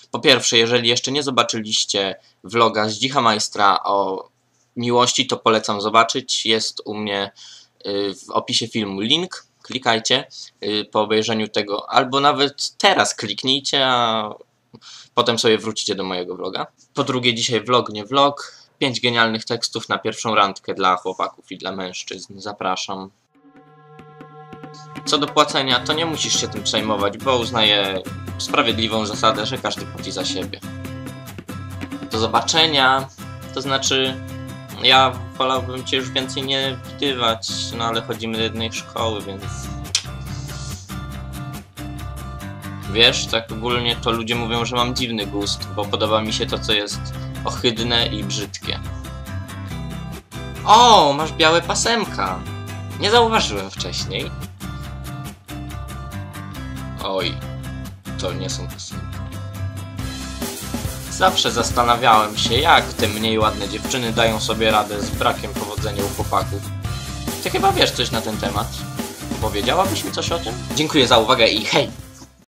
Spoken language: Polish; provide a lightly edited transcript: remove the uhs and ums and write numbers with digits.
Po pierwsze, jeżeli jeszcze nie zobaczyliście vloga z Dzicha-Majstra o miłości, to polecam zobaczyć. Jest u mnie w opisie filmu link. Klikajcie po obejrzeniu tego, albo nawet teraz kliknijcie, a potem sobie wrócicie do mojego vloga. Po drugie, dzisiaj vlog, nie vlog. 5 genialnych tekstów na pierwszą randkę dla chłopaków i dla mężczyzn. Zapraszam. Co do płacenia, to nie musisz się tym przejmować, bo uznaję sprawiedliwą zasadę, że każdy płaci za siebie. Do zobaczenia, to znaczy, ja wolałbym cię już więcej nie widywać, no ale chodzimy do jednej szkoły, więc... Wiesz, tak ogólnie to ludzie mówią, że mam dziwny gust, bo podoba mi się to, co jest ohydne i brzydkie. O, masz białe pasemka! Nie zauważyłem wcześniej. Oj, to nie są pasemki. Zawsze zastanawiałem się, jak te mniej ładne dziewczyny dają sobie radę z brakiem powodzenia u chłopaków. Ty chyba wiesz coś na ten temat. Powiedziałabyś mi coś o tym? Dziękuję za uwagę i hej!